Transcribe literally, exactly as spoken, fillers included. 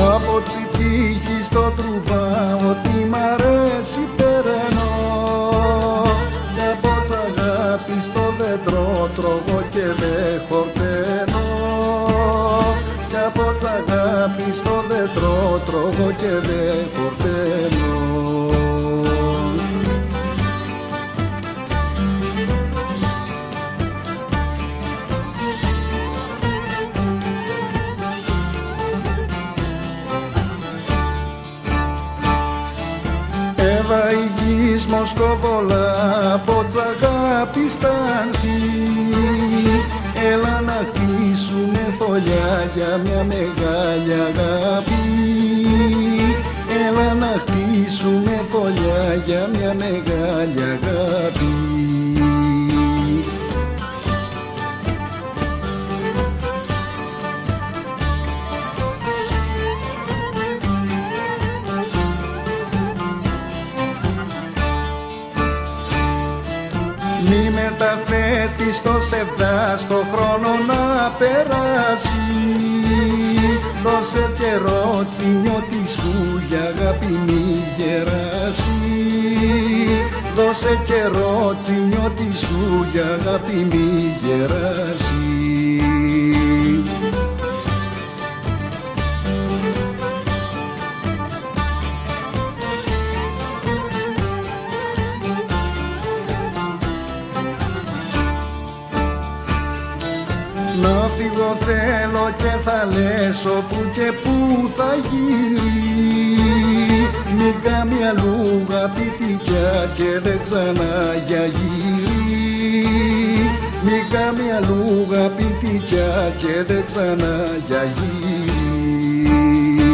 Από τσιτήχη στο τρουβά ό,τι μ' αρέσει περνώ, κι από τσαγάπη στο δέντρο τρώγω και δε χορταίνω, κι από τσαγάπη στο δέντρο τρώγω και δε χορταίνω. Εύα η γης Μοσκοβολά από τσαγάπη στάνθη, έλα να χτίσουνε φωλιά για μια μεγάλη αγάπη, έλα να χτίσουνε φωλιά για μια μεγάλη αγάπη. Μη μεταθέτεις το σεβδά στο χρόνο να περάσει, δώσε καιρό τσινιώτη σου για αγάπη μη γεράσει, δώσε καιρό τσινιώτη σου για αγάπη μη γεράσει. Να φύγω θέλω και θα λες όπου και που θα γύρει, μη κάμει αλλού αγαπητικιά και δεν ξανά για γύρι, μη κάμει αλλού αγαπητικιά και δεν ξανά για γύρι.